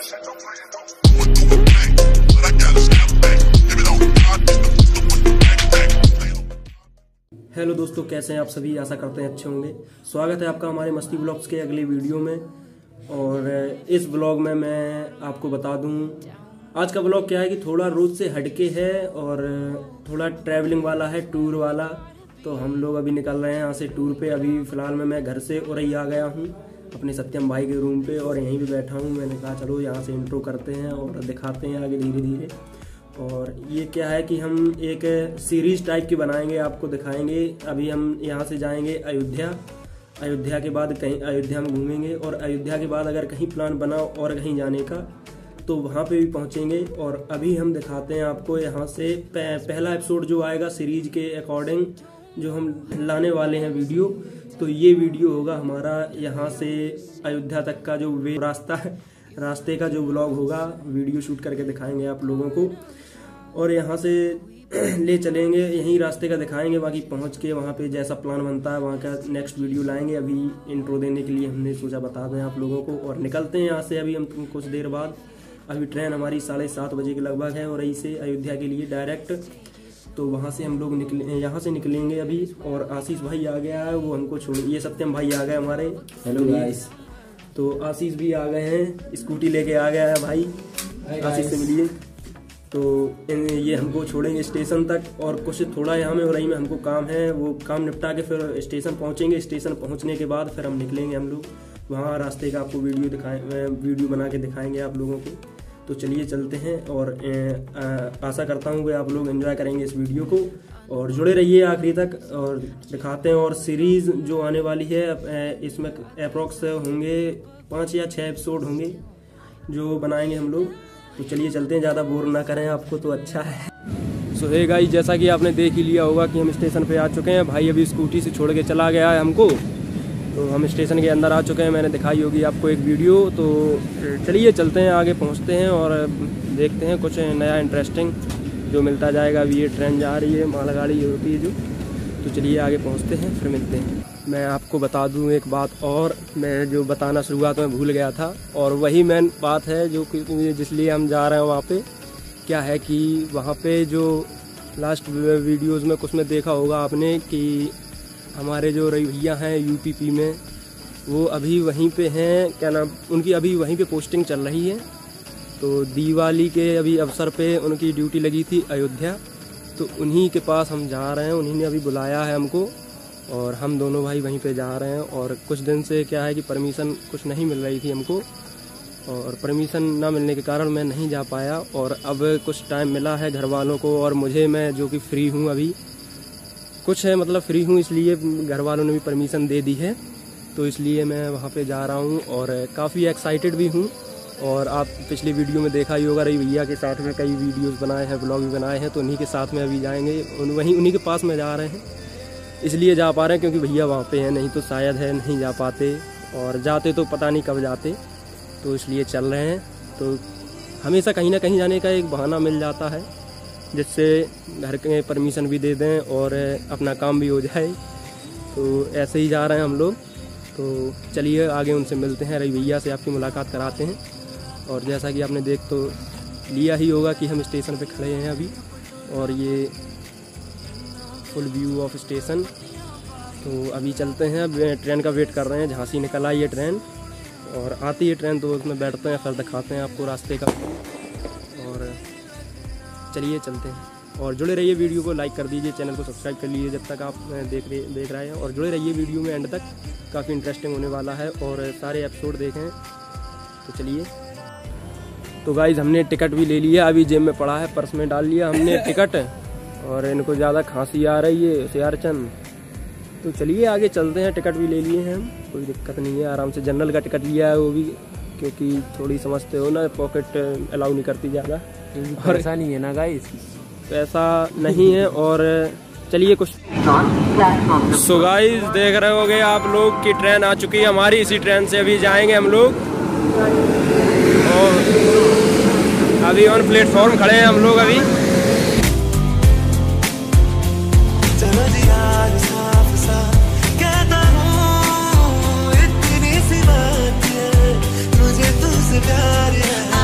Hello दोस्तों, कैसे हैं आप सभी। आशा करते हैं अच्छे होंगे। स्वागत है आपका हमारे मस्ती ब्लॉग्स के अगले वीडियो में। और इस ब्लॉग में मैं आपको बता दूं, आज का ब्लॉग क्या है कि थोड़ा रोज से हटके है और थोड़ा ट्रैवलिंग वाला है, टूर वाला। तो हम लोग अभी निकल रहे हैं यहाँ से टूर पे। अभी फिलहाल में मैं घर से उरई आ गया हूँ अपने सत्यम भाई के रूम पे और यहीं पे बैठा हूँ। मैंने कहा चलो यहाँ से इंट्रो करते हैं और दिखाते हैं आगे धीरे धीरे। और ये क्या है कि हम एक सीरीज टाइप की बनाएंगे, आपको दिखाएंगे। अभी हम यहाँ से जाएंगे अयोध्या के बाद कहीं अयोध्या में घूमेंगे और अयोध्या के बाद अगर कहीं प्लान बना और कहीं जाने का तो वहाँ पे भी पहुँचेंगे। और अभी हम दिखाते हैं आपको यहाँ से पहला एपिसोड जो आएगा सीरीज के अकॉर्डिंग जो हम लाने वाले हैं वीडियो। तो ये वीडियो होगा हमारा यहाँ से अयोध्या तक का जो रास्ते का जो व्लॉग होगा, वीडियो शूट करके दिखाएंगे आप लोगों को। और यहाँ से ले चलेंगे, यहीं रास्ते का दिखाएंगे। बाकी पहुँच के वहाँ पे जैसा प्लान बनता है वहाँ का नेक्स्ट वीडियो लाएंगे। अभी इंट्रो देने के लिए हमने सोचा बता दें आप लोगों को और निकलते हैं यहाँ से अभी हम कुछ देर बाद। अभी ट्रेन हमारी 7:30 बजे के लगभग है और यहीं से अयोध्या के लिए डायरेक्ट। तो वहाँ से हम लोग यहाँ से निकलेंगे अभी। और आशीष भाई आ गया है, वो हमको छोड़, ये सत्यम भाई आ गए हमारे। Hello guys. तो आशीष भी आ गए हैं, स्कूटी लेके आ गया है भाई। आशीष से मिलिए। तो ये हमको छोड़ेंगे स्टेशन तक और कुछ थोड़ा यहाँ में उरई में हमको काम है, वो काम निपटा के फिर स्टेशन पहुँचेंगे। स्टेशन पहुँचने के बाद फिर हम निकलेंगे हम लोग वहाँ रास्ते का आपको वीडियो बना के दिखाएंगे आप लोगों को। तो चलिए चलते हैं और आशा करता हूँ कि आप लोग एंजॉय करेंगे इस वीडियो को और जुड़े रहिए आखिरी तक और दिखाते हैं। और सीरीज़ जो आने वाली है इसमें अप्रॉक्स होंगे 5 या 6 एपिसोड होंगे जो बनाएंगे हम लोग। तो चलिए चलते हैं, ज़्यादा बोर ना करें आपको तो अच्छा है। सो हे गाइस, जैसा कि आपने देख ही लिया होगा कि हम स्टेशन पे आ चुके हैं। भाई अभी स्कूटी से छोड़ के चला गया है हमको, तो हम स्टेशन के अंदर आ चुके हैं। मैंने दिखाई होगी आपको एक वीडियो। तो चलिए चलते हैं, आगे पहुंचते हैं और देखते हैं कुछ नया इंटरेस्टिंग जो मिलता जाएगा। अभी ये ट्रेन जा रही है, मालगाड़ी होती है जो। तो चलिए आगे पहुंचते हैं, फिर मिलते हैं। मैं आपको बता दूं एक बात और, मैं जो बताना शुरुआत में भूल गया था और वही मेन बात है जो जिसलिए हम जा रहे हैं वहाँ पे। क्या है कि वहाँ पे जो लास्ट वीडियोज़ में कुछ में देखा होगा आपने कि हमारे जो रई भैया हैं यूपी में, वो अभी वहीं पे हैं। क्या नाम उनकी, अभी वहीं पे पोस्टिंग चल रही है। तो दिवाली के अभी अवसर पे उनकी ड्यूटी लगी थी अयोध्या। तो उन्हीं के पास हम जा रहे हैं, उन्हीं ने अभी बुलाया है हमको और हम दोनों भाई वहीं पे जा रहे हैं। और कुछ दिन से क्या है कि परमिशन कुछ नहीं मिल रही थी हमको और परमिशन ना मिलने के कारण मैं नहीं जा पाया। और अब कुछ टाइम मिला है घर वालों को और मुझे, मैं जो कि फ्री हूँ अभी कुछ है, मतलब फ्री हूँ, इसलिए घर वालों ने भी परमिशन दे दी है। तो इसलिए मैं वहाँ पे जा रहा हूँ और काफ़ी एक्साइटेड भी हूँ। और आप पिछली वीडियो में देखा ही होगा, रई भैया के साथ में कई वीडियोस बनाए हैं, ब्लॉग भी बनाए हैं। तो उन्हीं के साथ में अभी जाएंगे, उन्हीं के पास में जा रहे हैं। इसलिए जा पा रहे हैं क्योंकि भैया वहाँ पे हैं, नहीं तो शायद है नहीं जा पाते और जाते तो पता नहीं कब जाते। तो इसलिए चल रहे हैं। तो हमेशा कहीं ना कहीं जाने का एक बहाना मिल जाता है जिससे घर के परमिशन भी दे दें और अपना काम भी हो जाए। तो ऐसे ही जा रहे हैं हम लोग। तो चलिए आगे उनसे मिलते हैं, रई भैया से आपकी मुलाकात कराते हैं। और जैसा कि आपने देख तो लिया ही होगा कि हम स्टेशन पे खड़े हैं अभी और ये फुल व्यू ऑफ स्टेशन। तो अभी चलते हैं, अब ट्रेन का वेट कर रहे हैं। झांसी निकल आई है ट्रेन और आती है ट्रेन तो उसमें बैठते हैं, फिर दिखाते हैं आपको रास्ते का। और चलिए चलते हैं और जुड़े रहिए, वीडियो को लाइक कर दीजिए, चैनल को सब्सक्राइब कर लीजिए जब तक आप देख रहे हैं। और जुड़े रहिए वीडियो में एंड तक, काफ़ी इंटरेस्टिंग होने वाला है और सारे एपिसोड देखें। तो चलिए। तो गाइज हमने टिकट भी ले लिया, अभी जेब में पड़ा है, पर्स में डाल लिया हमने टिकट। और इनको ज़्यादा खांसी आ रही है सियारचंद। तो चलिए आगे चलते हैं, टिकट भी ले लिए हैं हम, कोई दिक्कत नहीं है। आराम से जनरल का टिकट लिया है वो भी, क्योंकि थोड़ी समझते हो ना, पॉकेट अलाउ नहीं करती ज़्यादा। और ऐसा नहीं है ना गाइस, पैसा नहीं है। और चलिए कुछ। सो गाइस देख रहे होगे आप लोग कि ट्रेन आ चुकी है हमारी, इसी ट्रेन से अभी जाएंगे हम लोग। और अभी ऑन प्लेटफॉर्म खड़े हैं हम लोग अभी। मुझे तुझसे प्यार है।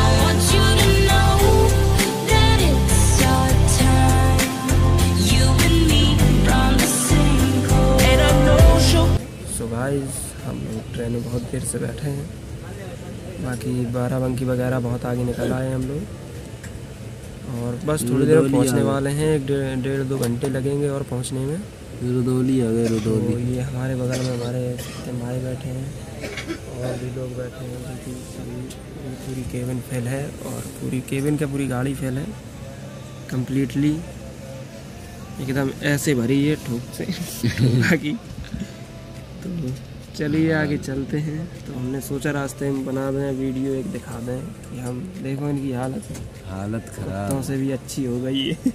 देर से बैठे हैं। बाकी बाराबंकी वगैरह बहुत आगे निकल आए हम लोग और बस थोड़ी देर में पहुंचने वाले हैं। 1-1.5-2 घंटे लगेंगे और पहुंचने में। रुदौली आ गए रुदौली। तो ये हमारे बगल में हमारे भाई बैठे हैं और भी लोग बैठे हैं क्योंकि पूरी केबिन फेल है और पूरी केबिन क्या पूरी गाड़ी फेल है कम्प्लीटली एकदम ऐसे भरी है ठोक से। बाकी तो चलिए आगे चलते हैं। तो हमने सोचा रास्ते में बना दें वीडियो एक दिखा दें कि हम देखो इनकी हालत खराब से भी अच्छी हो गई है।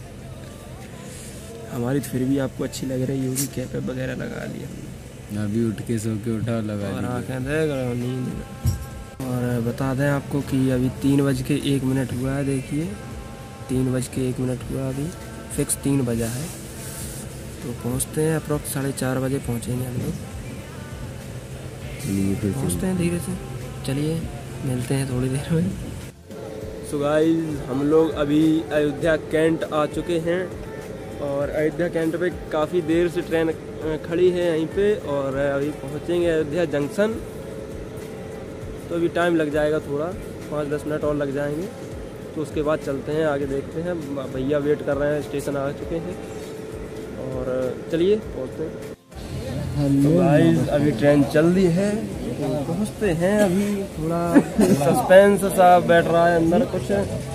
हमारी तो फिर भी आपको अच्छी लग रही होगी। कैप वगैरह लगा लिया हमने, अभी उठ के सो के उठा लगा और आँखें देख रहे हो नींद। और बता दें आपको कि अभी 3:01 हुआ है। देखिए 3:01 हुआ, अभी फिक्स 3 बजा है। तो पहुंचते हैं अप्रॉक्स 4:30 बजे पहुंचेंगे हम लोग। चलिए फिर पहुंचते हैं धीरे से। चलिए मिलते हैं थोड़ी देर में। सो गाइस हम लोग अभी अयोध्या कैंट आ चुके हैं और अयोध्या कैंट पे काफ़ी देर से ट्रेन खड़ी है यहीं पे और अभी पहुंचेंगे अयोध्या जंक्शन। तो अभी टाइम लग जाएगा थोड़ा, 5-10 मिनट और लग जाएंगे। तो उसके बाद चलते हैं आगे, देखते हैं। भैया वेट कर रहे हैं, स्टेशन आ चुके हैं और चलिए पहुंचते हैं। तो गाइस अभी ट्रेन चल रही है तो पहुंचते हैं। अभी थोड़ा सस्पेंस सा बैठ रहा है अंदर कुछ।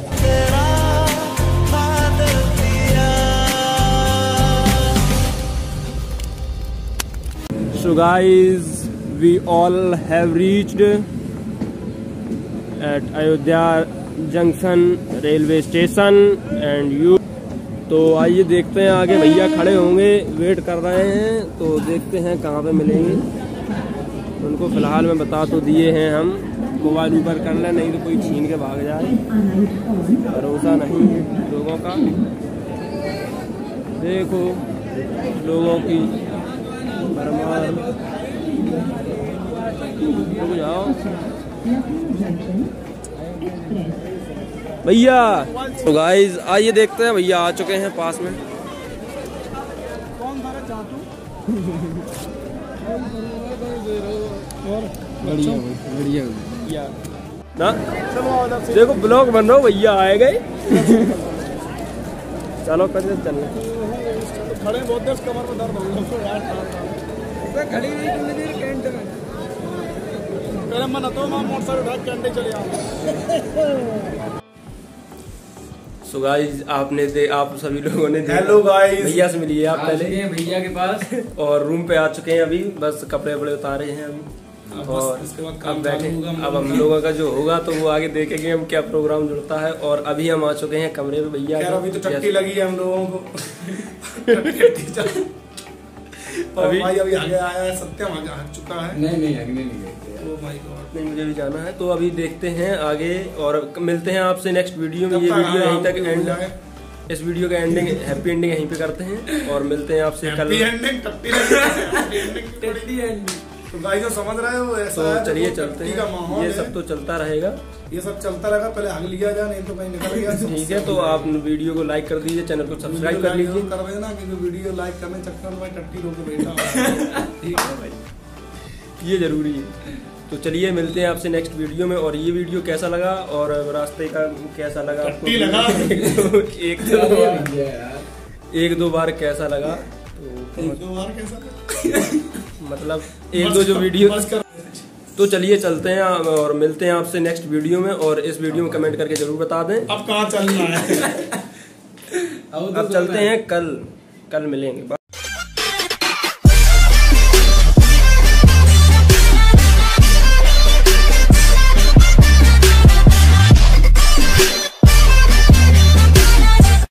So guys, we all have reached at Ayodhya Junction railway station and you। तो आइए देखते हैं आगे, भैया खड़े होंगे वेट कर रहे हैं। तो देखते हैं कहाँ पे मिलेंगे उनको। फ़िलहाल में बता तो दिए हैं हम, मोबाइल ऊपर कर लें नहीं तो कोई छीन के भाग जाए। भरोसा नहीं है लोगों का। देखो लोगों की भरमार। रुक जाओ भैया। तो गाइस आइए देखते हैं, भैया आ चुके हैं पास में। बढ़िया ना, देखो ब्लॉग बन रहा हो, भैया आए गए। चलो कैसे चलना खड़े बहुत देर कमर में दर्द हो खड़ी हुई कितनी देर कैंट में। मेरा मन तो मैं मोटरसाइकिल उठा कैंटे चले आऊं। सो गाइस आप सभी लोगों ने हेलो गाइस, भैया से मिलिए आप पहले भैया के पास और रूम पे आ चुके हैं। अभी बस कपड़े वपड़े उतारे हैं अभी और अब बैठे। अब हम लोगों का जो होगा तो वो आगे देखेंगे हम क्या प्रोग्राम जुड़ता है। और अभी हम आ चुके हैं कमरे में भैया। अभी तो टट्टी लगी है हम लोगों को। अभी आगे आया है, सत्यम आ चुका है। नहीं आगे नहीं गए। नहीं मुझे भी जाना है। तो अभी देखते हैं आगे और मिलते हैं आपसे नेक्स्ट वीडियो में। ये वीडियो यहीं तक एंड, इस वीडियो का एंडिंग हैप्पी एंडिंग यहीं पे करते हैं और मिलते हैं आपसे कल। तो गाइस जो समझ रहे हो ऐसा तो चलिए चलते हैं, ये सब तो चलता रहेगा। ये सब चलता रहेगा, पहले आग लिया जाए नहीं तो कहीं निकल गया। ठीक है, तो आप वीडियो को लाइक कर दीजिए, चैनल को सब्सक्राइब कर लीजिए। कर देना क्योंकि वीडियो लाइक करने चक्कर में टट्टी रोके बैठा। ठीक है भाई, ये जरूरी है। तो चलिए मिलते हैं आपसे नेक्स्ट वीडियो में। और ये वीडियो कैसा लगा और रास्ते का कैसा लगा आपको, एक दो बार कैसा लगा तो एक दो बार कैसा मतलब एक दो जो वीडियो। तो चलिए चलते हैं और मिलते हैं आपसे नेक्स्ट वीडियो में। और इस वीडियो में कमेंट करके जरूर बता दें अब कहाँ चलना है। अब चलते हैं, कल मिलेंगे।